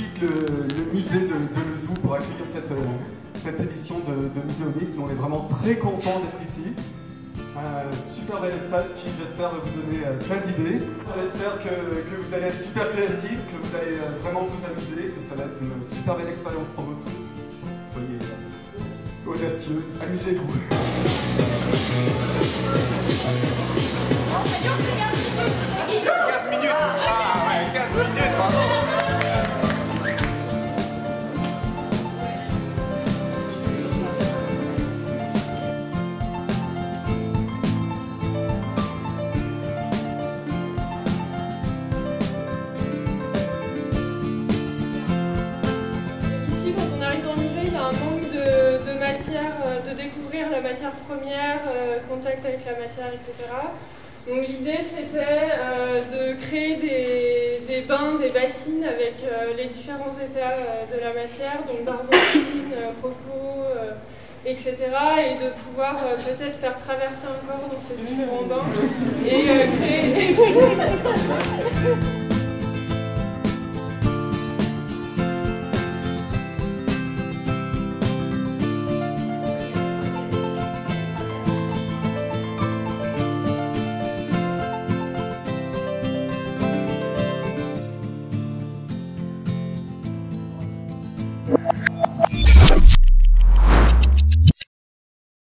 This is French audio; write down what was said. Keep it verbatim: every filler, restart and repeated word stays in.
quitte le, le musée de, de Lezoux pour accueillir cette, cette édition de, de Muséomix. Nous, on est vraiment très contents d'être ici. Un super bel espace qui, j'espère, va vous donner euh, plein d'idées. J'espère que, que vous allez être super créatifs, que vous allez euh, vraiment vous amuser, que ça va être une super belle expérience pour vous tous. Soyez euh, audacieux, amusez-vous. quinze minutes. Ah ouais, quinze minutes, pardon. Ici, quand on arrive dans le musée, il y a un manque de, de matière, de découvrir la matière première, euh, contact avec la matière, et cetera. Donc l'idée, c'était euh, de créer des, des bains, des bassines avec euh, les différents états euh, de la matière, donc barbotine, euh, coco, euh, et cetera. Et de pouvoir euh, peut-être faire traverser un corps dans ces différents bains et euh, créer...